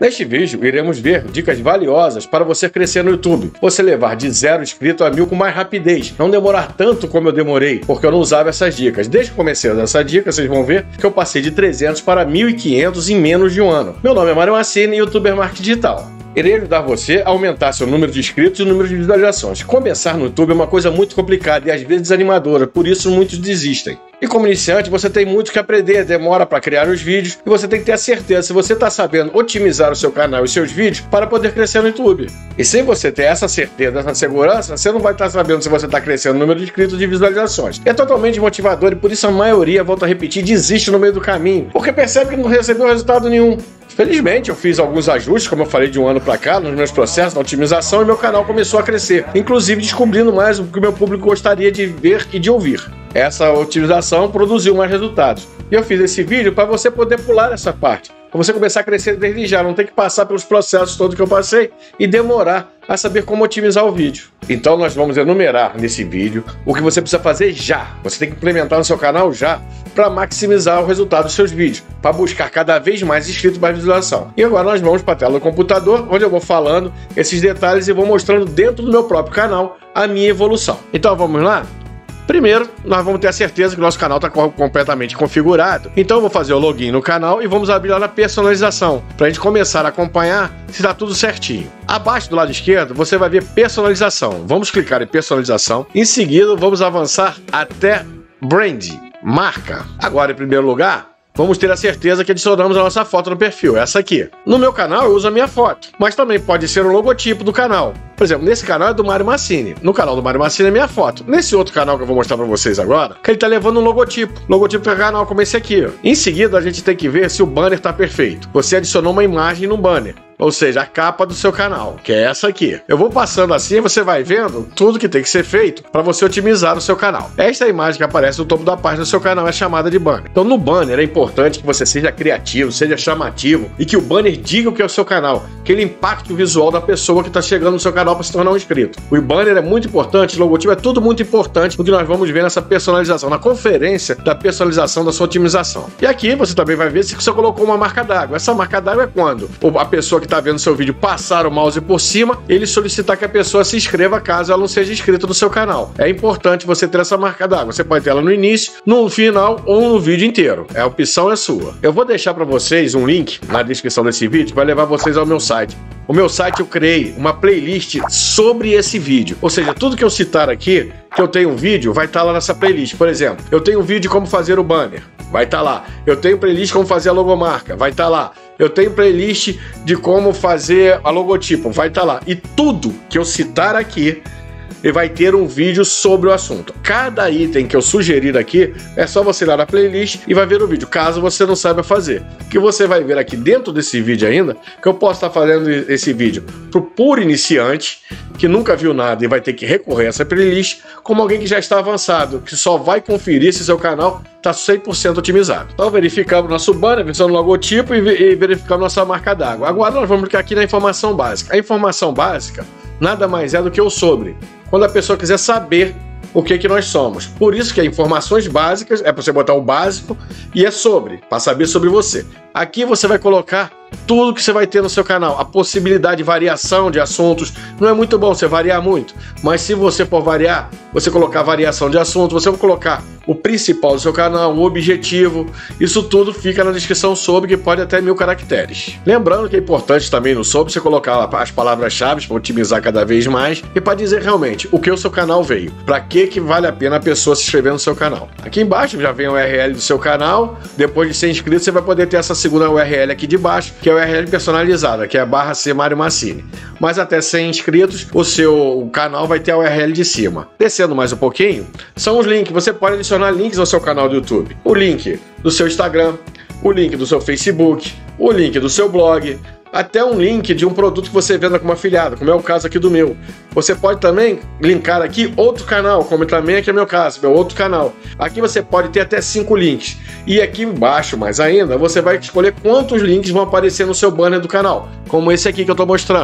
Neste vídeo, iremos ver dicas valiosas para você crescer no YouTube. Você levar de 0 inscrito a 1000 com mais rapidez. Não demorar tanto como eu demorei, porque eu não usava essas dicas. Desde que comecei a usar essa dica, vocês vão ver que eu passei de 300 para 1500 em menos de um ano. Meu nome é Mário Massini, youtuber marketing digital. Irei ajudar você a aumentar seu número de inscritos e o número de visualizações. Começar no YouTube é uma coisa muito complicada e às vezes desanimadora, por isso muitos desistem. E como iniciante, você tem muito que aprender, demora para criar os vídeos e você tem que ter a certeza se você está sabendo otimizar o seu canal e seus vídeos para poder crescer no YouTube. E sem você ter essa certeza, essa segurança, você não vai estar sabendo se você está crescendo no número de inscritos e de visualizações. É totalmente motivador e por isso a maioria, volto a repetir, desiste no meio do caminho, porque percebe que não recebeu resultado nenhum. Felizmente, eu fiz alguns ajustes, como eu falei, de um ano para cá, nos meus processos de otimização e meu canal começou a crescer, inclusive descobrindo mais o que o meu público gostaria de ver e de ouvir. Essa otimização produziu mais resultados. E eu fiz esse vídeo para você poder pular essa parte, para você começar a crescer desde já, não ter que passar pelos processos todos que eu passei e demorar a saber como otimizar o vídeo. Então nós vamos enumerar nesse vídeo o que você precisa fazer já. Você tem que implementar no seu canal já para maximizar o resultado dos seus vídeos, para buscar cada vez mais inscritos para visualização. E agora nós vamos para a tela do computador, onde eu vou falando esses detalhes e vou mostrando dentro do meu próprio canal a minha evolução. Então vamos lá? Primeiro, nós vamos ter a certeza que o nosso canal está completamente configurado. Então eu vou fazer o login no canal e vamos abrir lá na personalização, para a gente começar a acompanhar se está tudo certinho. Abaixo do lado esquerdo, você vai ver personalização. Vamos clicar em personalização. Em seguida, vamos avançar até brand, marca. Agora, em primeiro lugar, vamos ter a certeza que adicionamos a nossa foto no perfil, essa aqui. No meu canal eu uso a minha foto, mas também pode ser o logotipo do canal. Por exemplo, nesse canal é do Mário Massini. No canal do Mário Massini é minha foto. Nesse outro canal que eu vou mostrar pra vocês agora, que ele tá levando um logotipo. Logotipo do canal como esse aqui. Em seguida, a gente tem que ver se o banner tá perfeito. Você adicionou uma imagem no banner, ou seja, a capa do seu canal, que é essa aqui. Eu vou passando assim e você vai vendo tudo que tem que ser feito para você otimizar o seu canal. Esta imagem que aparece no topo da página do seu canal é chamada de banner. Então no banner é importante que você seja criativo, seja chamativo e que o banner diga o que é o seu canal, que ele impacte o visual da pessoa que está chegando no seu canal para se tornar um inscrito. O banner é muito importante, o logotipo é tudo muito importante, o que nós vamos ver nessa personalização, na conferência da personalização da sua otimização. E aqui você também vai ver se você colocou uma marca d'água. Essa marca d'água é quando a pessoa que está vendo seu vídeo passar o mouse por cima, ele solicitar que a pessoa se inscreva caso ela não seja inscrita no seu canal. É importante você ter essa marca d'água. Você pode ter ela no início, no final ou no vídeo inteiro. A opção é sua. Eu vou deixar para vocês um link na descrição desse vídeo que vai levar vocês ao meu site. O meu site eu criei uma playlist sobre esse vídeo. Ou seja, tudo que eu citar aqui, que eu tenho um vídeo, vai estar lá nessa playlist. Por exemplo, eu tenho um vídeo de como fazer o banner, vai estar lá. Eu tenho playlist como fazer a logomarca, vai estar lá. Eu tenho playlist de como fazer a logotipo, vai estar lá. E tudo que eu citar aqui, ele vai ter um vídeo sobre o assunto. Cada item que eu sugerir aqui, é só você ir lá na playlist e vai ver o vídeo, caso você não saiba fazer. O que você vai ver aqui dentro desse vídeo ainda, que eu posso estar fazendo esse vídeo para o puro iniciante, que nunca viu nada e vai ter que recorrer a essa playlist, como alguém que já está avançado, que só vai conferir se seu canal está 100% otimizado. Então verificamos nosso banner, verificamos o logotipo e verificamos nossa marca d'água. Agora nós vamos clicar aqui na informação básica. A informação básica nada mais é do que o sobre, quando a pessoa quiser saber o que nós somos. Por isso que é informações básicas, é para você botar o básico, e é sobre, para saber sobre você. Aqui você vai colocar tudo que você vai ter no seu canal, a possibilidade de variação de assuntos. Não é muito bom você variar muito, mas se você for variar, você colocar variação de assunto, você vai colocar o principal do seu canal, o objetivo, isso tudo fica na descrição sobre, que pode até 1000 caracteres. Lembrando que é importante também no sobre você colocar as palavras-chave para otimizar cada vez mais e para dizer realmente o que o seu canal veio, para que vale a pena a pessoa se inscrever no seu canal. Aqui embaixo já vem a URL do seu canal, depois de ser inscrito você vai poder ter essa segunda URL aqui de baixo, que é a URL personalizada, que é a /C Mário Massini. Mas até 100 inscritos, o seu canal vai ter a URL de cima. Descendo mais um pouquinho, são os links. Você pode adicionar links ao seu canal do YouTube. O link do seu Instagram, o link do seu Facebook, o link do seu blog, até um link de um produto que você venda como afiliado, como é o caso aqui do meu. Você pode também linkar aqui outro canal, como também aqui é meu caso, meu outro canal. Aqui você pode ter até 5 links. E aqui embaixo, mais ainda, você vai escolher quantos links vão aparecer no seu banner do canal, como esse aqui que eu estou mostrando, ó.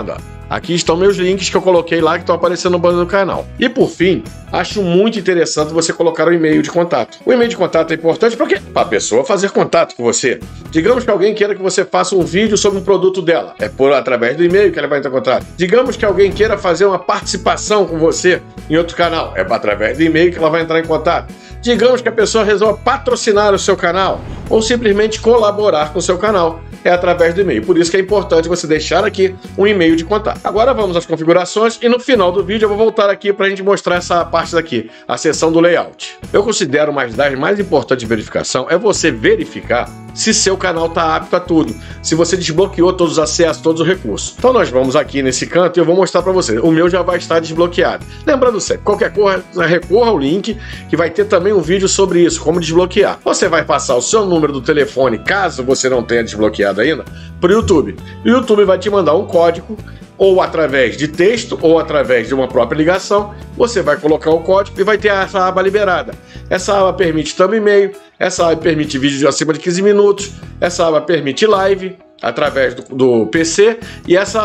Aqui estão meus links que eu coloquei lá que estão aparecendo no banner do canal. E por fim, acho muito interessante você colocar o e-mail de contato. O e-mail de contato é importante para quê? Para a pessoa fazer contato com você. Digamos que alguém queira que você faça um vídeo sobre um produto dela. É através do e-mail que ela vai entrar em contato. Digamos que alguém queira fazer uma participação com você em outro canal. É através do e-mail que ela vai entrar em contato. Digamos que a pessoa resolva patrocinar o seu canal ou simplesmente colaborar com o seu canal. É através do e-mail. Por isso que é importante você deixar aqui um e-mail de contato. Agora vamos às configurações e no final do vídeo eu vou voltar aqui para a gente mostrar essa parte daqui, a seção do layout. Eu considero uma das mais importantes de verificação é você verificar se seu canal está apto a tudo, se você desbloqueou todos os acessos, todos os recursos. Então nós vamos aqui nesse canto e eu vou mostrar para você. O meu já vai estar desbloqueado. Lembrando sempre, qualquer coisa, recorra ao link que vai ter também um vídeo sobre isso, como desbloquear. Você vai passar o seu número do telefone, caso você não tenha desbloqueado ainda, para o YouTube. O YouTube vai te mandar um código, ou através de texto, ou através de uma própria ligação, você vai colocar o código e vai ter essa aba liberada. Essa aba permite thumb e-mail, essa aba permite vídeo de acima de 15 minutos, essa aba permite live através do PC, e essa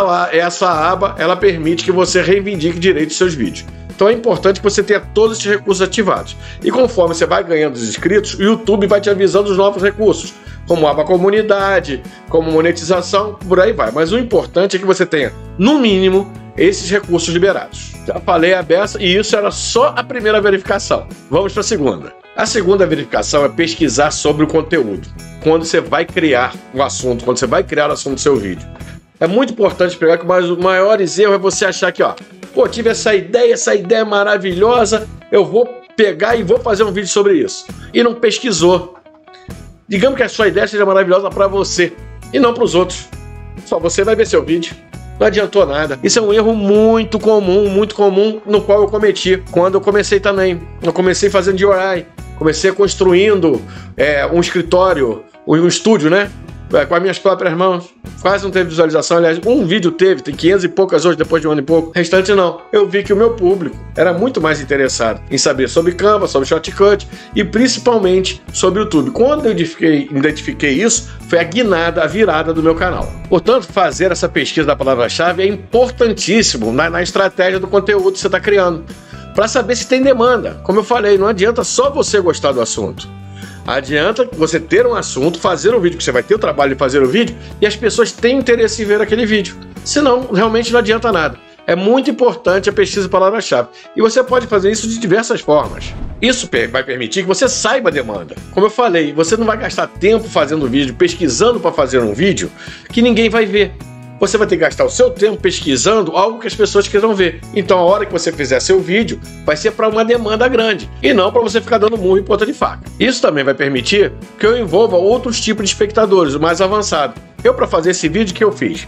aba ela permite que você reivindique direito dos seus vídeos. Então é importante que você tenha todos esses recursos ativados. E conforme você vai ganhando os inscritos, o YouTube vai te avisando dos novos recursos, como aba comunidade, como monetização, por aí vai. Mas o importante é que você tenha, no mínimo, esses recursos liberados. Já falei a beça e isso era só a primeira verificação. Vamos para a segunda. A segunda verificação é pesquisar sobre o conteúdo. Quando você vai criar o assunto, quando você vai criar o assunto do seu vídeo. É muito importante pegar que os maiores erros é você achar que, ó, pô, tive essa ideia maravilhosa, eu vou pegar e vou fazer um vídeo sobre isso. E não pesquisou. Digamos que a sua ideia seja maravilhosa para você e não para os outros. Só você vai ver seu vídeo. Não adiantou nada. Isso é um erro muito comum, no qual eu cometi quando eu comecei também. Eu comecei fazendo DIY, comecei construindo um escritório, um estúdio, né? Com as minhas próprias mãos. Quase não teve visualização. Aliás, um vídeo teve, tem 500 e poucas hoje, depois de um ano e pouco. O restante não. Eu vi que o meu público era muito mais interessado em saber sobre Canva, sobre Shortcut e principalmente sobre o YouTube. Quando eu identifiquei isso, foi a guinada, a virada do meu canal. Portanto, fazer essa pesquisa da palavra-chave é importantíssimo na estratégia do conteúdo que você está criando, para saber se tem demanda. Como eu falei, não adianta só você gostar do assunto. Adianta você ter um assunto, fazer um vídeo, que você vai ter o trabalho de fazer o vídeo, e as pessoas têm interesse em ver aquele vídeo. Senão, realmente não adianta nada. É muito importante a pesquisa de palavra-chave. E você pode fazer isso de diversas formas. Isso vai permitir que você saiba a demanda. Como eu falei, você não vai gastar tempo fazendo vídeo, pesquisando para fazer um vídeo que ninguém vai ver. Você vai ter que gastar o seu tempo pesquisando algo que as pessoas queiram ver. Então, a hora que você fizer seu vídeo, vai ser para uma demanda grande e não para você ficar dando murro em ponta de faca. Isso também vai permitir que eu envolva outros tipos de espectadores, mais avançados. Para fazer esse vídeo que eu fiz,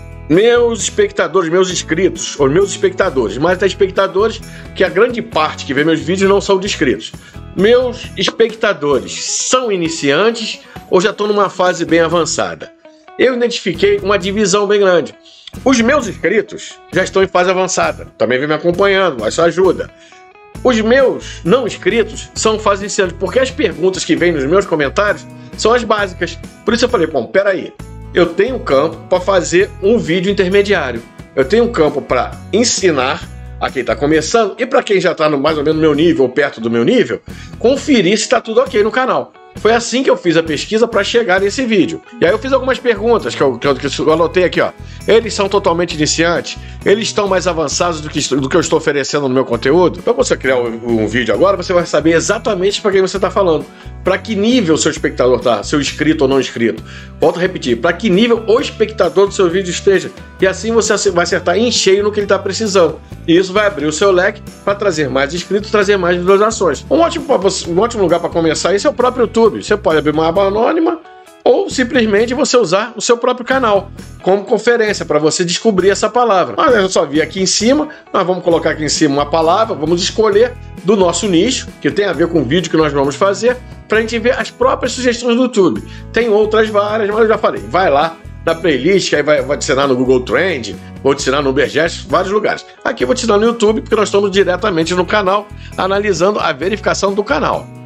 meus espectadores, meus inscritos, ou meus espectadores, mas tem espectadores que a grande parte que vê meus vídeos não são de inscritos. Meus espectadores são iniciantes ou já estão numa fase bem avançada? Eu identifiquei uma divisão bem grande. Os meus inscritos já estão em fase avançada, também vem me acompanhando, mas isso ajuda. Os meus não inscritos são fase iniciante, porque as perguntas que vêm nos meus comentários são as básicas. Por isso eu falei, bom, peraí, eu tenho um campo para fazer um vídeo intermediário. Eu tenho um campo para ensinar a quem está começando e para quem já está mais ou menos no meu nível ou perto do meu nível, conferir se está tudo ok no canal. Foi assim que eu fiz a pesquisa para chegar nesse vídeo. E aí eu fiz algumas perguntas que eu anotei aqui, ó. Eles são totalmente iniciantes? Eles estão mais avançados do que eu estou oferecendo no meu conteúdo? Para você criar um vídeo agora, você vai saber exatamente para quem você está falando. Para que nível o seu espectador está, seu inscrito ou não inscrito. Volto a repetir, para que nível o espectador do seu vídeo esteja. E assim você vai acertar em cheio no que ele está precisando. E isso vai abrir o seu leque para trazer mais inscritos, trazer mais visualizações. Um ótimo lugar para começar isso é o próprio YouTube. Você pode abrir uma aba anônima ou simplesmente você usar o seu próprio canal como conferência para você descobrir essa palavra. Mas eu só vi aqui em cima, nós vamos colocar aqui em cima uma palavra, vamos escolher do nosso nicho, que tem a ver com o vídeo que nós vamos fazer, para a gente ver as próprias sugestões do YouTube. Tem outras várias, mas eu já falei, vai lá na playlist, que aí vai te ensinar no Google Trend, vou te ensinar no Ubergeist, vários lugares. Aqui eu vou te ensinar no YouTube, porque nós estamos diretamente no canal, analisando a verificação do canal.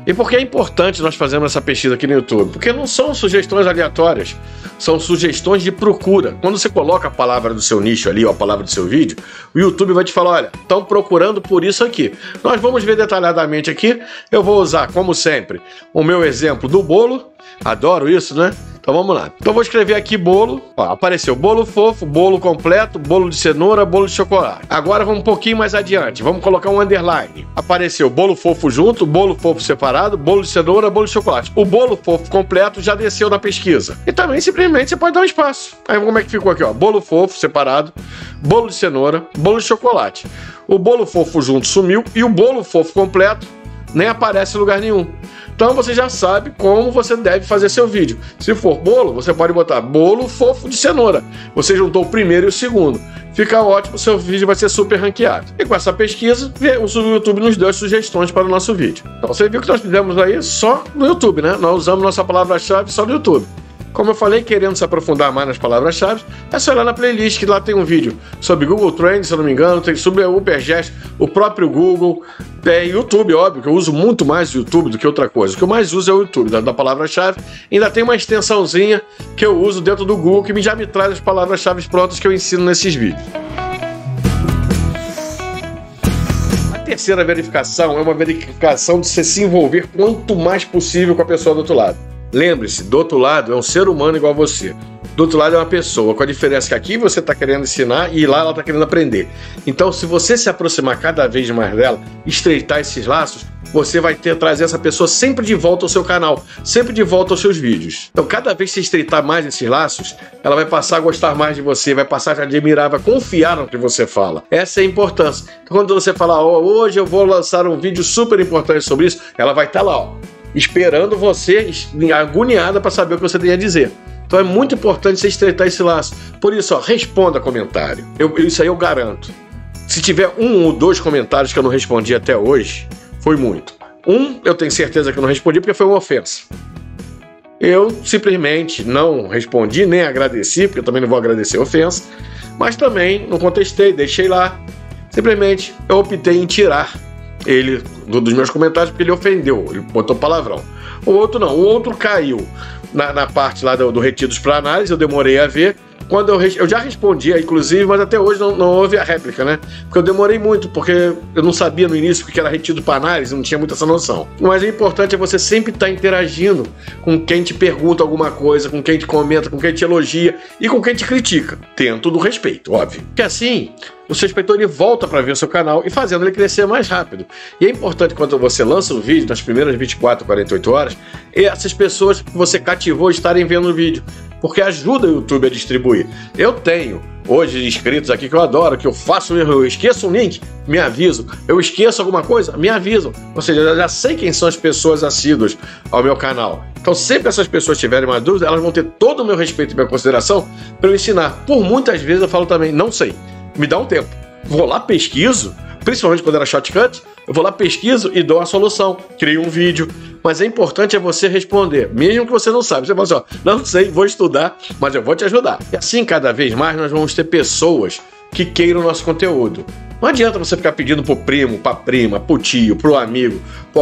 E por que é importante nós fazermos essa pesquisa aqui no YouTube? Porque não são sugestões aleatórias, são sugestões de procura. Quando você coloca a palavra do seu nicho ali, ou a palavra do seu vídeo, o YouTube vai te falar, olha, estão procurando por isso aqui. Nós vamos ver detalhadamente aqui. Eu vou usar, como sempre, o meu exemplo do bolo. Adoro isso, né? Então vamos lá. Então vou escrever aqui bolo. Ó, apareceu bolo fofo, bolo completo, bolo de cenoura, bolo de chocolate. Agora vamos um pouquinho mais adiante. Vamos colocar um underline. Apareceu bolo fofo junto, bolo fofo separado, bolo de cenoura, bolo de chocolate. O bolo fofo completo já desceu na pesquisa. E também simplesmente você pode dar um espaço. Aí como é que ficou aqui, ó? Bolo fofo separado, bolo de cenoura, bolo de chocolate. O bolo fofo junto sumiu e o bolo fofo completo nem aparece em lugar nenhum. Então você já sabe como você deve fazer seu vídeo. Se for bolo, você pode botar bolo fofo de cenoura. Você juntou o primeiro e o segundo. Fica ótimo, seu vídeo vai ser super ranqueado. E com essa pesquisa, o YouTube nos deu as sugestões para o nosso vídeo. Então você viu que nós fizemos aí só no YouTube, né? Nós usamos nossa palavra-chave só no YouTube. Como eu falei, querendo se aprofundar mais nas palavras-chave, é só ir lá na playlist, que lá tem um vídeo sobre Google Trends, se eu não me engano, tem sobre o Ubergeist, o próprio Google, tem YouTube, óbvio, que eu uso muito mais o YouTube do que outra coisa. O que eu mais uso é o YouTube, da palavra-chave. Ainda tem uma extensãozinha que eu uso dentro do Google, que já me traz as palavras-chave prontas que eu ensino nesses vídeos. A terceira verificação é uma verificação de você se envolver quanto mais possível com a pessoa do outro lado. Lembre-se, do outro lado é um ser humano igual a você. Do outro lado é uma pessoa, com a diferença que aqui você está querendo ensinar e lá ela está querendo aprender. Então, se você se aproximar cada vez mais dela, estreitar esses laços, você vai trazer essa pessoa sempre de volta ao seu canal, sempre de volta aos seus vídeos. Então, cada vez que você estreitar mais esses laços, ela vai passar a gostar mais de você, vai passar a admirar, vai confiar no que você fala. Essa é a importância. Quando você falar, hoje eu vou lançar um vídeo super importante sobre isso, ela vai estar lá, esperando você, agoniada para saber o que você tem a dizer. Então é muito importante você estreitar esse laço. Por isso, responda comentário. Isso aí eu garanto. Se tiver 1 ou 2 comentários que eu não respondi até hoje, foi muito. Eu tenho certeza que eu não respondi porque foi uma ofensa. Eu simplesmente não respondi, nem agradeci, porque eu também não vou agradecer a ofensa, mas também não contestei, deixei lá. Simplesmente eu optei em tirar ele dos meus comentários porque ele ofendeu, ele botou palavrão. O outro não, o outro caiu na parte lá do retidos para análise, eu demorei a ver. Quando eu já respondi, inclusive, mas até hoje não houve a réplica, né? Porque eu demorei muito, porque eu não sabia no início porque era retido para análise, não tinha muita essa noção. Mas o importante é você sempre estar interagindo com quem te pergunta alguma coisa, com quem te comenta, com quem te elogia e com quem te critica, dentro do respeito, óbvio. Porque assim, o seu espectador ele volta para ver o seu canal e fazendo ele crescer mais rápido. E é importante quando você lança um vídeo, nas primeiras 24, 48 horas, essas pessoas que você cativou estarem vendo o vídeo, porque ajuda o YouTube a distribuir. Eu tenho hoje inscritos aqui que eu adoro, que eu faço um erro, eu esqueço um link, me aviso. Eu esqueço alguma coisa, me avisam. Ou seja, eu já sei quem são as pessoas assíduas ao meu canal. Então, sempre que essas pessoas tiverem uma dúvida, elas vão ter todo o meu respeito e minha consideração para eu ensinar. Por muitas vezes eu falo também, não sei, me dá um tempo. Vou lá, pesquiso, principalmente quando era shortcut, eu vou lá, pesquiso e dou a solução. Crio um vídeo. Mas é importante você responder, mesmo que você não sabe. Você fala assim, não sei, vou estudar, mas eu vou te ajudar. E assim, cada vez mais, nós vamos ter pessoas que queiram o nosso conteúdo. Não adianta você ficar pedindo pro primo, pra prima, pro tio, pro amigo,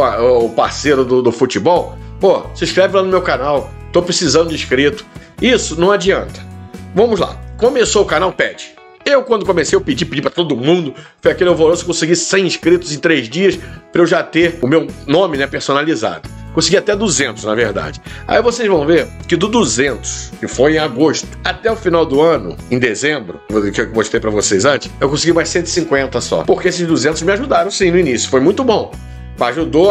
o parceiro do futebol. Se inscreve lá no meu canal, tô precisando de inscrito. Isso não adianta. Vamos lá, começou o canal, pede. Eu, quando comecei, eu pedi para todo mundo. Foi aquele alvoroço, consegui 100 inscritos em 3 dias para eu já ter o meu nome, né, personalizado. Consegui até 200, na verdade. Aí vocês vão ver que do 200, que foi em agosto, até o final do ano, em dezembro, que eu mostrei para vocês antes, eu consegui mais 150 só. Porque esses 200 me ajudaram, sim, no início. Foi muito bom. Ajudou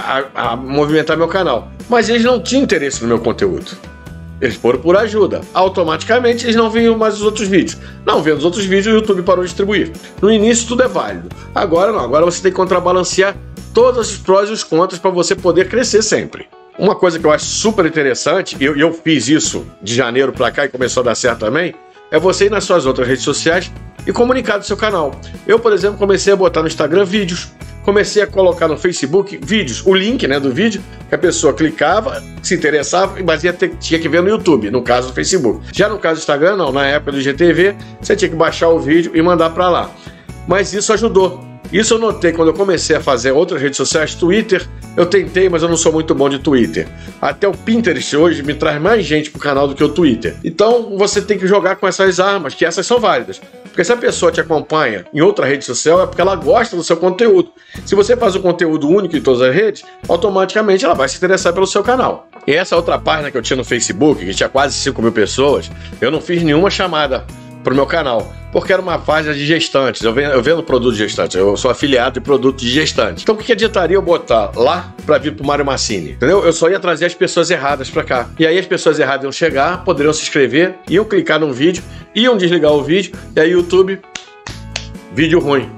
a movimentar meu canal. Mas eles não tinham interesse no meu conteúdo. Eles foram por ajuda. Automaticamente eles não viam mais os outros vídeos. Não vendo os outros vídeos, o YouTube parou de distribuir. No início tudo é válido. Agora não. Agora você tem que contrabalancear todos os prós e os contras para você poder crescer sempre. Uma coisa que eu acho super interessante, e eu fiz isso de janeiro para cá e começou a dar certo também, é você ir nas suas outras redes sociais e comunicar do seu canal. Eu, por exemplo, comecei a botar no Instagram vídeos. Comecei a colocar no Facebook vídeos, o link, né, do vídeo, que a pessoa clicava, se interessava, mas tinha que ver no YouTube, no caso do Facebook. Já no caso do Instagram, não. Na época do IGTV, você tinha que baixar o vídeo e mandar para lá. Mas isso ajudou. Isso eu notei quando eu comecei a fazer outras redes sociais. Twitter eu tentei, mas eu não sou muito bom de Twitter. Até o Pinterest hoje me traz mais gente pro canal do que o Twitter. Então você tem que jogar com essas armas, que essas são válidas. Porque se a pessoa te acompanha em outra rede social é porque ela gosta do seu conteúdo. Se você faz um conteúdo único em todas as redes, automaticamente ela vai se interessar pelo seu canal. E essa outra página que eu tinha no Facebook, que tinha quase 5.000 pessoas, eu não fiz nenhuma chamada pro meu canal, porque era uma página de gestantes. Eu vendo produto de gestantes, eu sou afiliado de produto de gestantes. Então o que adiantaria eu botar lá para vir pro Mário Massini? Entendeu? Eu só ia trazer as pessoas erradas para cá. E aí as pessoas erradas iam chegar, poderiam se inscrever, iam clicar num vídeo, iam desligar o vídeo, e aí o YouTube, vídeo ruim.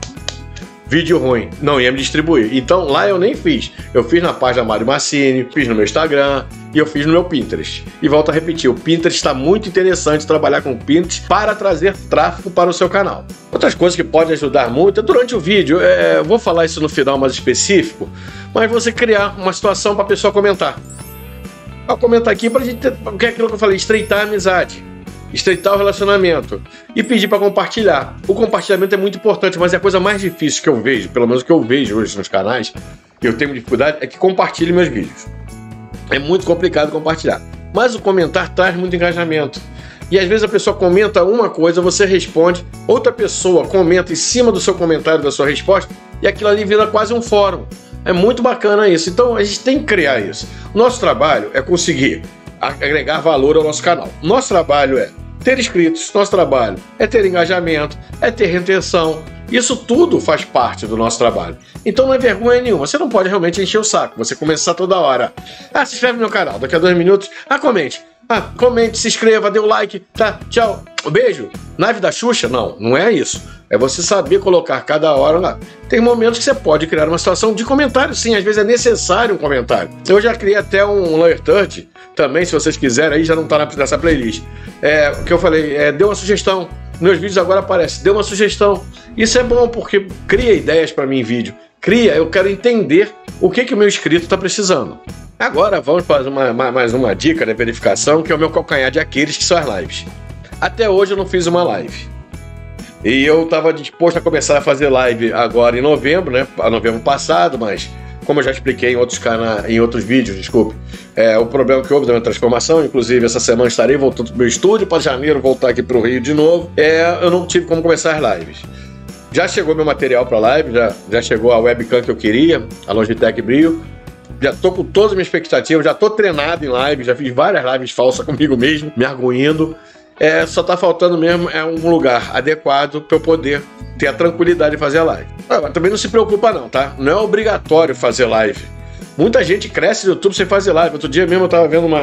Vídeo ruim, não ia me distribuir. Então lá eu nem fiz. Eu fiz na página Mário Massini, fiz no meu Instagram e eu fiz no meu Pinterest. E volto a repetir, o Pinterest está muito interessante trabalhar com o Pinterest para trazer tráfego para o seu canal. Outras coisas que podem ajudar muito é durante o vídeo, eu vou falar isso no final mais específico, mas você criar uma situação para a pessoa comentar. Vou comentar aqui para a gente ter, porque é aquilo que eu falei, estreitar a amizade. Estreitar o relacionamento e pedir para compartilhar. O compartilhamento é muito importante, mas é a coisa mais difícil que eu vejo, pelo menos que eu vejo hoje nos canais, que eu tenho dificuldade, é que compartilhe meus vídeos. É muito complicado compartilhar. Mas o comentar traz muito engajamento. E às vezes a pessoa comenta uma coisa, você responde, outra pessoa comenta em cima do seu comentário, da sua resposta, e aquilo ali vira quase um fórum. É muito bacana isso. Então a gente tem que criar isso. O nosso trabalho é conseguir agregar valor ao nosso canal. Nosso trabalho é ter inscritos, nosso trabalho é ter engajamento, é ter retenção. Isso tudo faz parte do nosso trabalho. Então não é vergonha nenhuma. Você não pode realmente encher o saco. Você começar toda hora. Se inscreve no meu canal. Daqui a 2 minutos. Comente. Comente, se inscreva, dê o like. Tá, tchau. Beijo. Nave da Xuxa? Não, não é isso. É você saber colocar cada hora lá. Tem momentos que você pode criar uma situação de comentário, sim. Às vezes é necessário um comentário. Eu já criei até um Layer 30 também, se vocês quiserem. Aí já não tá nessa playlist. O que eu falei, dê uma sugestão. Meus vídeos agora aparecem. Dê uma sugestão. Isso é bom porque cria ideias para mim em vídeo. Eu quero entender o que o meu inscrito está precisando. Agora vamos para mais uma dica de verificação, que é o meu calcanhar de Aquiles, que são as lives. Até hoje eu não fiz uma live. E eu estava disposto a começar a fazer live agora em novembro, né? Novembro passado, mas como eu já expliquei em outros vídeos, desculpe, o problema que houve da minha transformação, inclusive essa semana estarei voltando para o meu estúdio, para janeiro voltar aqui para o Rio de novo, eu não tive como começar as lives. Já chegou meu material para live, já chegou a webcam que eu queria, a Logitech Brio. Já tô com todas as minhas expectativas, já tô treinado em live, já fiz várias lives falsas comigo mesmo, me arguindo. Só tá faltando mesmo um lugar adequado para eu poder ter a tranquilidade de fazer a live. Mas também não se preocupa não, tá? Não é obrigatório fazer live. Muita gente cresce no YouTube sem fazer live. Outro dia mesmo eu tava vendo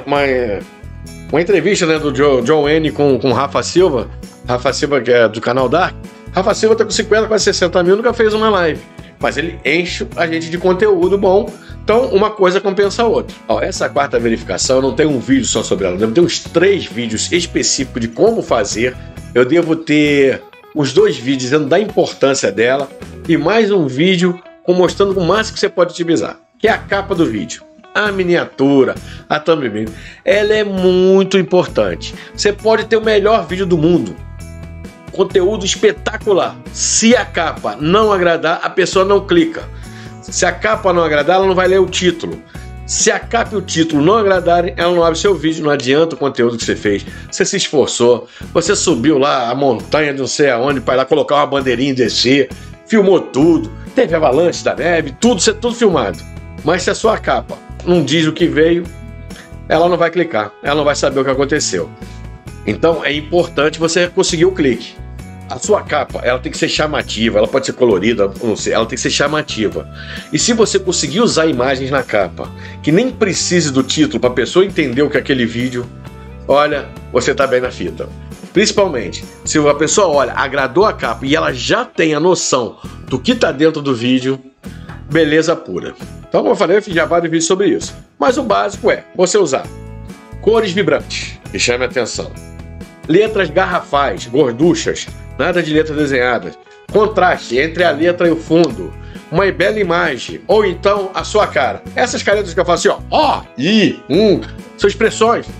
uma entrevista, né, do John Wayne com Rafa Silva. Rafa Silva, que é do canal Dark. Rafa Silva tá com 50, quase 60 mil, nunca fez uma live. Mas ele enche a gente de conteúdo bom. Então, uma coisa compensa a outra. Essa quarta verificação, eu não tenho um vídeo só sobre ela. Eu devo ter uns 3 vídeos específicos de como fazer. Eu devo ter uns 2 vídeos dizendo da importância dela. E mais um vídeo mostrando o máximo que você pode otimizar. Que é a capa do vídeo. A miniatura, a thumbnail. Ela é muito importante. Você pode ter o melhor vídeo do mundo. Conteúdo espetacular. Se a capa não agradar, a pessoa não clica. Se a capa não agradar, ela não vai ler o título. Se a capa e o título não agradarem, ela não abre seu vídeo, não adianta o conteúdo que você fez. Você se esforçou, você subiu lá a montanha de não sei aonde para ir lá colocar uma bandeirinha e descer, filmou tudo, teve avalanche da neve, tudo filmado. Mas se a sua capa não diz o que veio, ela não vai clicar, ela não vai saber o que aconteceu. Então é importante você conseguir o clique. A sua capa, ela tem que ser chamativa, ela pode ser colorida, não sei, ela tem que ser chamativa. E se você conseguir usar imagens na capa, que nem precise do título para a pessoa entender o que é aquele vídeo, olha, você está bem na fita. Principalmente, se a pessoa olha, agradou a capa e ela já tem a noção do que está dentro do vídeo, beleza pura. Então, como eu falei, eu fiz já vários vídeos sobre isso. Mas o básico é você usar cores vibrantes, que chame a atenção. Letras garrafais, gorduchas, nada de letras desenhadas. Contraste entre a letra e o fundo. Uma bela imagem. Ou então a sua cara. Essas caretas que eu faço assim, ó. São expressões.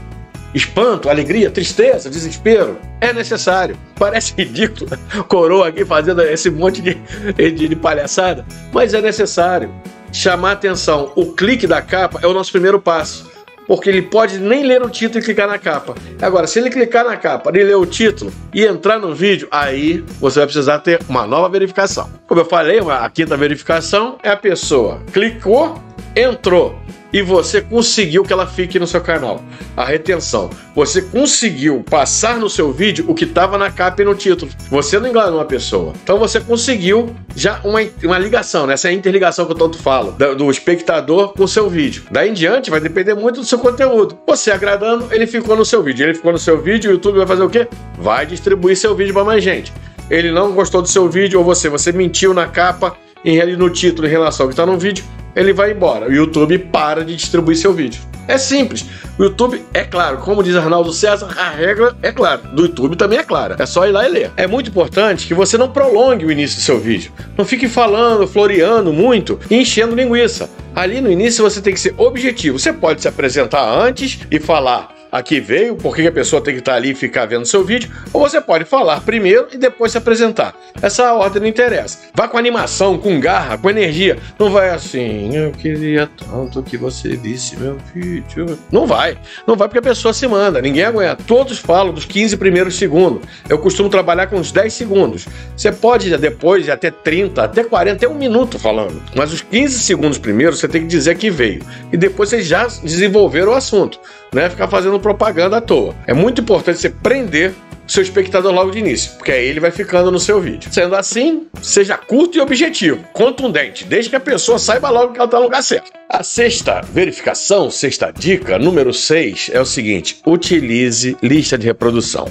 espanto, alegria, tristeza, desespero. É necessário. Parece ridículo, coroa aqui fazendo esse monte de palhaçada, mas é necessário. Chamar atenção. O clique da capa é o nosso primeiro passo, porque ele pode nem ler o título e clicar na capa. Agora, se ele clicar na capa e ler o título e entrar no vídeo, aí você vai precisar ter uma nova verificação. Como eu falei, a quinta verificação é a pessoa clicou, entrou, e você conseguiu que ela fique no seu canal. A retenção. Você conseguiu passar no seu vídeo o que estava na capa e no título. Você não enganou a pessoa. Então você conseguiu já uma ligação, né? Essa interligação que eu tanto falo, do espectador com o seu vídeo. Daí em diante vai depender muito do seu conteúdo. Você agradando, ele ficou no seu vídeo. Ele ficou no seu vídeo, o YouTube vai fazer o quê? Vai distribuir seu vídeo para mais gente. Ele não gostou do seu vídeo, ou você mentiu na capa e no título em relação ao que está no vídeo, ele vai embora. O YouTube para de distribuir seu vídeo. É simples. O YouTube, é claro, como diz Arnaldo César, a regra é clara. Do YouTube também é clara. É só ir lá e ler. É muito importante que você não prolongue o início do seu vídeo. Não fique falando, floreando muito e enchendo linguiça. Ali no início você tem que ser objetivo. Você pode se apresentar antes e falar aqui veio, por que a pessoa tem que estar ali e ficar vendo seu vídeo, ou você pode falar primeiro e depois se apresentar. Essa ordem não interessa. Vá com animação, com garra, com energia. Não vai assim, eu queria tanto que você visse meu vídeo. Não vai. Não vai porque a pessoa se manda, ninguém aguenta. Todos falam dos 15 primeiros segundos. Eu costumo trabalhar com uns 10 segundos. Você pode depois ir até 30, até 40, até 1 minuto falando. Mas os 15 segundos primeiros você tem que dizer que veio. E depois vocês já desenvolveram o assunto. Não é ficar fazendo propaganda à toa. É muito importante você prender o seu espectador logo de início, porque aí ele vai ficando no seu vídeo. Sendo assim, seja curto e objetivo, contundente, desde que a pessoa saiba logo que ela está no lugar certo. A sexta verificação, sexta dica, número 6, é o seguinte: utilize lista de reprodução.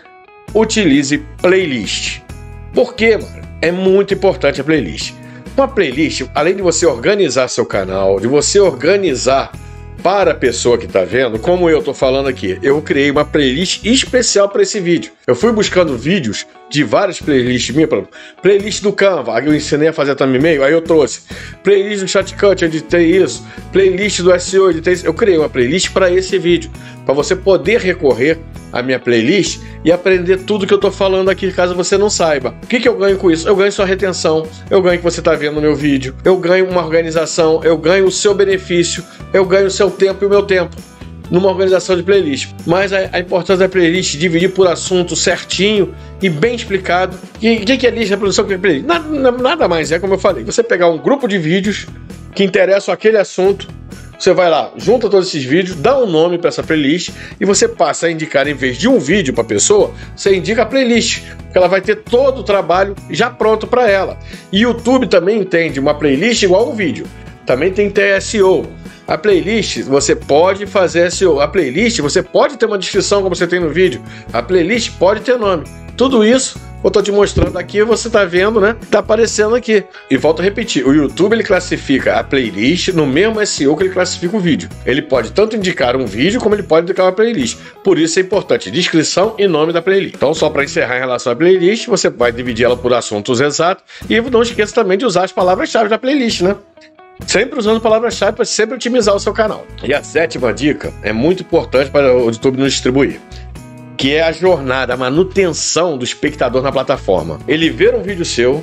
Utilize playlist. Por quê, mano? É muito importante a playlist. Uma playlist, além de você organizar seu canal, de você organizar para a pessoa que está vendo, como eu estou falando aqui, eu criei uma playlist especial para esse vídeo. Eu fui buscando vídeos de várias playlists minhas, playlist do Canva, eu ensinei a fazer thumbnail, aí eu trouxe playlist do Shotcut, eu editei isso, playlist do SEO, eu editei isso. Eu criei uma playlist para esse vídeo, para você poder recorrer à minha playlist e aprender tudo que eu estou falando aqui, caso você não saiba. O que eu ganho com isso? Eu ganho sua retenção, eu ganho que você está vendo no meu vídeo, eu ganho uma organização, eu ganho o seu benefício, eu ganho o seu tempo e o meu tempo numa organização de playlist. Mas a importância da playlist, dividir por assunto certinho e bem explicado. E o que é lista de reprodução? Que é playlist? Nada mais é, como eu falei, você pegar um grupo de vídeos que interessam aquele assunto, você vai lá, junta todos esses vídeos, dá um nome para essa playlist e você passa a indicar, em vez de um vídeo para a pessoa, você indica a playlist, porque ela vai ter todo o trabalho já pronto para ela. E o YouTube também entende uma playlist igual um vídeo. Também tem que ter SEO. A playlist, você pode fazer SEO. A playlist, você pode ter uma descrição como você tem no vídeo. A playlist pode ter nome. Tudo isso eu estou te mostrando aqui, você está vendo, né? Está aparecendo aqui. E volto a repetir, o YouTube ele classifica a playlist no mesmo SEO que ele classifica o vídeo. Ele pode tanto indicar um vídeo como ele pode indicar uma playlist. Por isso é importante descrição e nome da playlist. Então, só para encerrar em relação à playlist, você vai dividir ela por assuntos exatos e não esqueça também de usar as palavras-chave da playlist, né? Sempre usando palavras-chave para sempre otimizar o seu canal. E a sétima dica é muito importante para o YouTube nos distribuir, que é a jornada, a manutenção do espectador na plataforma. Ele vê um vídeo seu,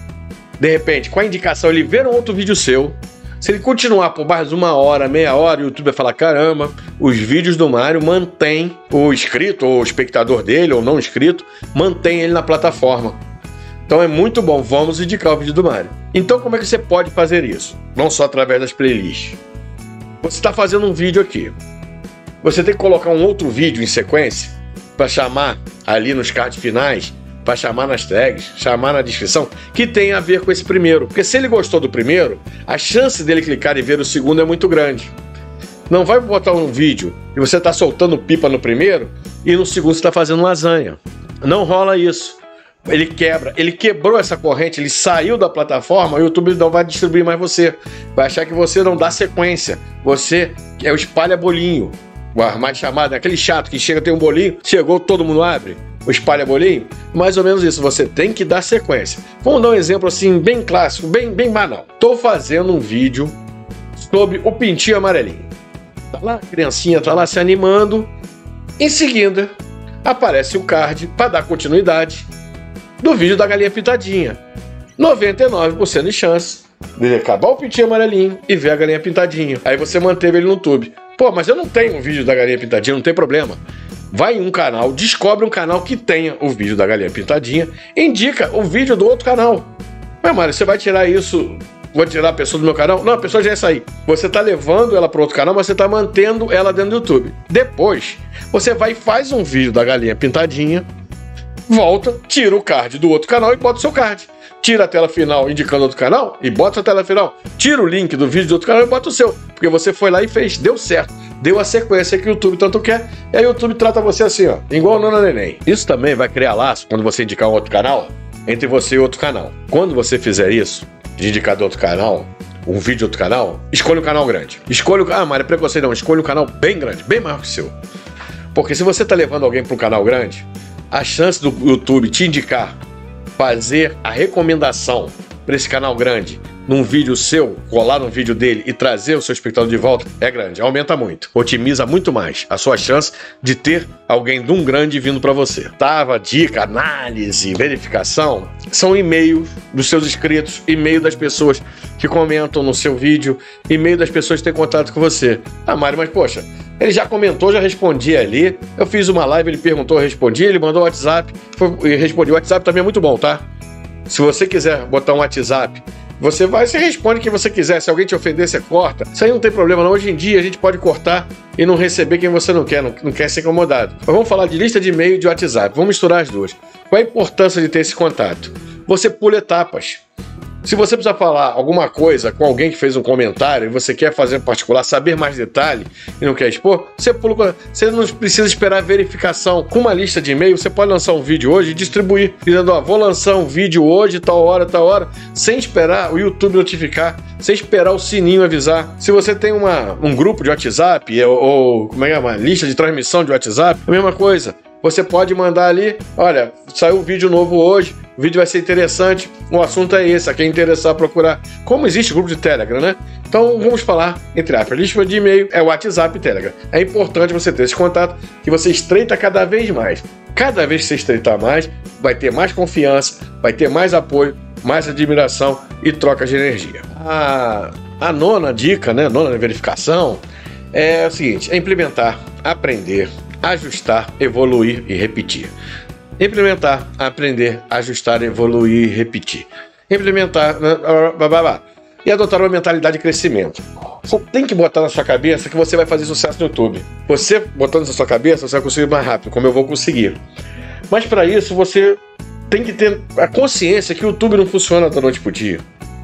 de repente, com a indicação, ele vê um outro vídeo seu. Se ele continuar por mais 1 hora, meia hora, o YouTube vai falar: caramba, os vídeos do Mário mantém o inscrito, ou o espectador dele, ou não inscrito, mantém ele na plataforma. Então é muito bom, vamos indicar o vídeo do Mário. Então como é que você pode fazer isso? Não só através das playlists. Você está fazendo um vídeo aqui. Você tem que colocar um outro vídeo em sequência para chamar ali nos cards finais, para chamar nas tags, chamar na descrição, que tem a ver com esse primeiro. Porque se ele gostou do primeiro, a chance dele clicar e ver o segundo é muito grande. Não vai botar um vídeo e você está soltando pipa no primeiro e no segundo você está fazendo lasanha. Não rola isso. Ele quebra, ele quebrou essa corrente, ele saiu da plataforma, o YouTube não vai distribuir mais você. Vai achar que você não dá sequência. Você é o espalha-bolinho. O mais chamado, aquele chato que chega, tem um bolinho, chegou, todo mundo abre. O espalha-bolinho, mais ou menos isso. Você tem que dar sequência. Vamos dar um exemplo assim, bem clássico, bem banal. Estou fazendo um vídeo sobre o pintinho amarelinho. Tá lá, a criancinha tá lá se animando. Em seguida, aparece o card para dar continuidade do vídeo da galinha pintadinha. 99% de chance de acabar o pintinho amarelinho e ver a galinha pintadinha. Aí você manteve ele no YouTube. Pô, mas eu não tenho um vídeo da galinha pintadinha, não tem problema. Vai em um canal, descobre um canal que tenha o vídeo da galinha pintadinha, indica o vídeo do outro canal. Mas, Mário, você vai tirar isso... Vou tirar a pessoa do meu canal? Não, a pessoa já ia sair. Você tá levando ela para outro canal, mas você tá mantendo ela dentro do YouTube. Depois, você vai e faz um vídeo da galinha pintadinha, volta, tira o card do outro canal e bota o seu card. Tira a tela final indicando outro canal e bota a tela final. Tira o link do vídeo do outro canal e bota o seu. Porque você foi lá e fez, deu certo. Deu a sequência que o YouTube tanto quer. E aí o YouTube trata você assim, ó, igual a Nona Neném. Isso também vai criar laço quando você indicar um outro canal, entre você e outro canal. Quando você fizer isso, de indicar do outro canal, um vídeo de outro canal, escolha um canal grande. Escolha o... Ah, Mário, é preconceito não. Escolha um canal bem grande, bem maior que o seu. Porque se você tá levando alguém para um canal grande, a chance do YouTube te indicar, fazer a recomendação para esse canal grande num vídeo seu, colar num vídeo dele e trazer o seu espectador de volta é grande, aumenta muito, otimiza muito mais a sua chance de ter alguém de um grande vindo para você. Tava, dica, análise, verificação, são e-mails dos seus inscritos, e-mail das pessoas que comentam no seu vídeo, e-mail das pessoas que têm contato com você. Ah, Mário, mas poxa, ele já comentou, já respondi ali, eu fiz uma live, ele perguntou, eu respondi, ele mandou um WhatsApp, e respondi. O WhatsApp também é muito bom, tá? Se você quiser botar um WhatsApp, você vai, você responde o que você quiser. Se alguém te ofender, você corta. Isso aí não tem problema não. Hoje em dia a gente pode cortar e não receber quem você não quer ser incomodado. Mas vamos falar de lista de e-mail e de WhatsApp. Vamos misturar as duas. Qual a importância de ter esse contato? Você pula etapas. Se você precisa falar alguma coisa com alguém que fez um comentário e você quer fazer em particular, saber mais detalhe e não quer expor, você pula. Você não precisa esperar a verificação. Com uma lista de e-mail, você pode lançar um vídeo hoje e distribuir, dizendo, ó, vou lançar um vídeo hoje, tal hora, sem esperar o YouTube notificar, sem esperar o sininho avisar. Se você tem um grupo de WhatsApp ou como é que é, uma lista de transmissão de WhatsApp, a mesma coisa. Você pode mandar ali, olha, saiu um vídeo novo hoje, o vídeo vai ser interessante, o assunto é esse, a quem interessar procurar. Como existe grupo de Telegram, né? Então vamos falar, entre aspas, lista de e-mail, é o WhatsApp e Telegram. É importante você ter esse contato, que você estreita cada vez mais. Cada vez que você estreitar mais, vai ter mais confiança, vai ter mais apoio, mais admiração e troca de energia. A nona dica, né, nona verificação, é o seguinte, é implementar, aprender, ajustar, evoluir e repetir. Implementar, aprender, ajustar, evoluir e repetir. Implementar, e adotar uma mentalidade de crescimento. Você tem que botar na sua cabeça que você vai fazer sucesso no YouTube. Você botando isso na sua cabeça, você vai conseguir mais rápido, como eu vou conseguir. Mas para isso, você tem que ter a consciência que o YouTube não funciona da noite pro dia.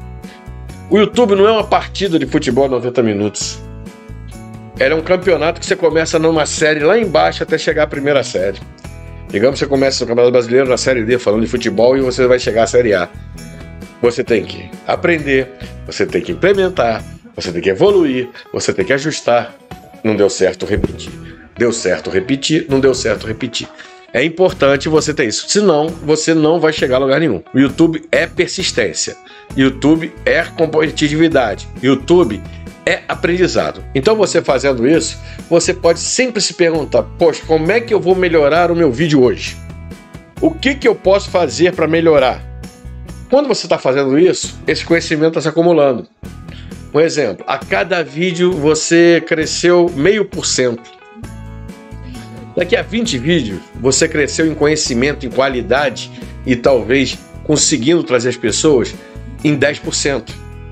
O YouTube não é uma partida de futebol 90 minutos. Ele é um campeonato que você começa numa série lá embaixo até chegar à primeira série. Digamos que você começa no Campeonato Brasileiro na Série D falando de futebol e você vai chegar à Série A. Você tem que aprender, você tem que implementar, você tem que evoluir, você tem que ajustar. Não deu certo, repetir. Deu certo, repetir. Não deu certo, repetir. É importante você ter isso, senão você não vai chegar a lugar nenhum. O YouTube é persistência. YouTube é competitividade. YouTube é aprendizado. Então você fazendo isso, você pode sempre se perguntar, poxa, como é que eu vou melhorar o meu vídeo hoje? O que eu posso fazer para melhorar? Quando você está fazendo isso, esse conhecimento está se acumulando. Um exemplo, a cada vídeo você cresceu 0,5%. Daqui a 20 vídeos, você cresceu em conhecimento, em qualidade e talvez conseguindo trazer as pessoas em 10%.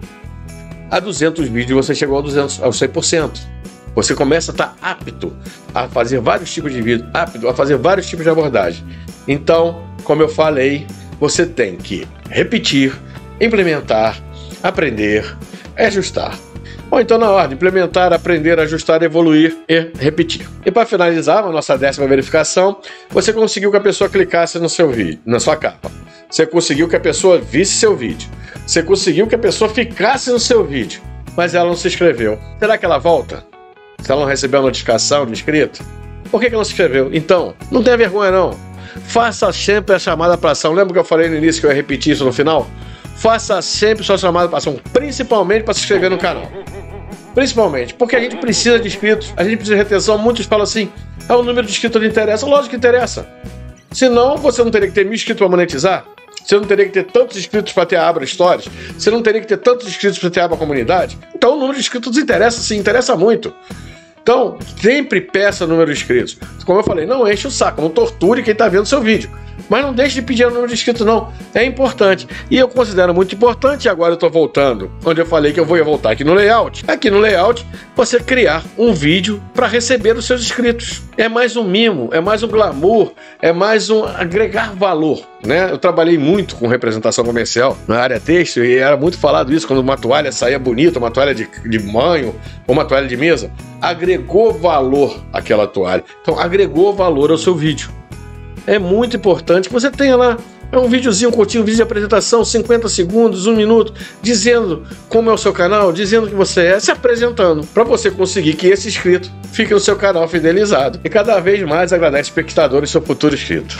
A 200 vídeos você chegou aos 100%. Você começa a estar apto a fazer vários tipos de vídeo, apto a fazer vários tipos de abordagem. Então, como eu falei, você tem que repetir, implementar, aprender, ajustar. Ou então na ordem, implementar, aprender, ajustar, evoluir e repetir. E para finalizar, a nossa 10ª verificação, você conseguiu que a pessoa clicasse no seu vídeo, na sua capa. Você conseguiu que a pessoa visse seu vídeo. Você conseguiu que a pessoa ficasse no seu vídeo, mas ela não se inscreveu. Será que ela volta? Se ela não recebeu a notificação de inscrito? Por que ela não se inscreveu? Então, não tenha vergonha não. Faça sempre a chamada para ação. Lembra que eu falei no início que eu ia repetir isso no final? Faça sempre sua chamada para ação, principalmente para se inscrever no canal. Principalmente porque a gente precisa de inscritos, a gente precisa de retenção. Muitos falam assim, o número de inscritos não interessa. Lógico que interessa. Senão você não teria que ter 1000 inscritos para monetizar. Você não teria que ter tantos inscritos para ter a aba Stories. Você não teria que ter tantos inscritos para ter a aba Comunidade. Então o número de inscritos interessa sim, interessa muito. Então, sempre peça o número de inscritos. Como eu falei, não enche o saco, não torture quem está vendo seu vídeo. Mas não deixe de pedir o número de inscritos, não. É importante. E eu considero muito importante, e agora eu estou voltando, onde eu falei que eu vou voltar aqui no layout. Aqui no layout, você criar um vídeo para receber os seus inscritos. É mais um mimo, é mais um glamour, é mais um agregar valor, né? Eu trabalhei muito com representação comercial na área têxtil e era muito falado isso, quando uma toalha saía bonita, uma toalha de banho ou uma toalha de mesa, agregou valor àquela toalha. Então, agregou valor ao seu vídeo. É muito importante que você tenha lá um videozinho curtinho, um vídeo de apresentação, 50 segundos, 1 minuto, dizendo como é o seu canal, dizendo que você é, se apresentando, para você conseguir que esse inscrito fique no seu canal fidelizado e cada vez mais agradar espectadores seu futuro inscrito.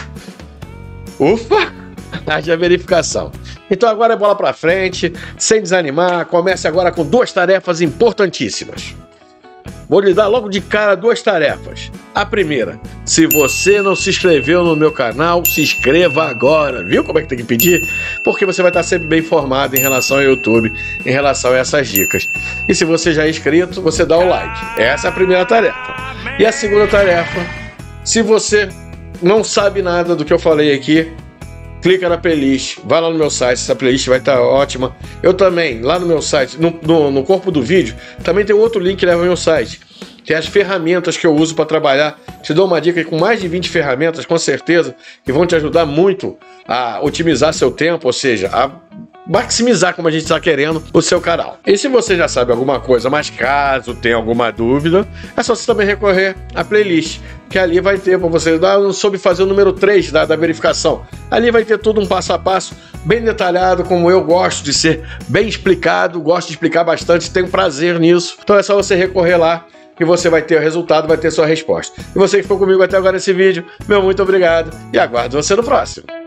Ufa! Haja verificação. Então agora é bola para frente, sem desanimar, comece agora com 2 tarefas importantíssimas. Vou lhe dar logo de cara 2 tarefas. A primeira, se você não se inscreveu no meu canal, se inscreva agora. Viu como é que tem que pedir? Porque você vai estar sempre bem informado em relação ao YouTube, em relação a essas dicas. E se você já é inscrito, você dá o like. Essa é a primeira tarefa. E a segunda tarefa, se você não sabe nada do que eu falei aqui, clica na playlist, vai lá no meu site, essa playlist vai estar ótima. Eu também, lá no meu site, no corpo do vídeo, também tem outro link que leva ao meu site. Tem as ferramentas que eu uso para trabalhar. Te dou uma dica aí, com mais de 20 ferramentas, com certeza, que vão te ajudar muito a otimizar seu tempo, ou seja, a maximizar, como a gente está querendo, o seu canal. E se você já sabe alguma coisa, mas caso tenha alguma dúvida, é só você também recorrer à playlist, que ali vai ter para você, não soube fazer o número 3 da verificação. Ali vai ter tudo um passo a passo, bem detalhado, como eu gosto de ser bem explicado, gosto de explicar bastante, tenho prazer nisso. Então é só você recorrer lá, que você vai ter o resultado, vai ter sua resposta. E você que ficou comigo até agora nesse vídeo, meu muito obrigado e aguardo você no próximo.